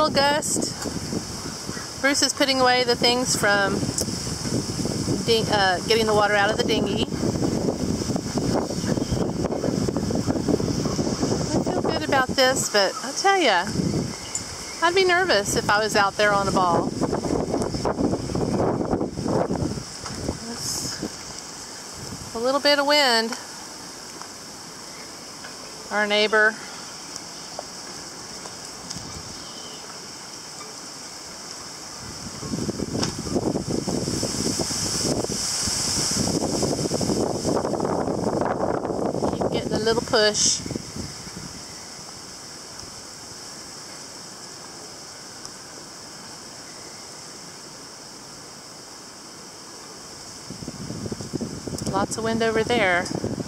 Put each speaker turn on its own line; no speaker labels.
little gust. Bruce is putting away the things from getting the water out of the dinghy. I feel good about this, but I'll tell you, I'd be nervous if I was out there on a ball. That's a little bit of wind. Our neighbor. Keep getting a little push. Lots of wind over there.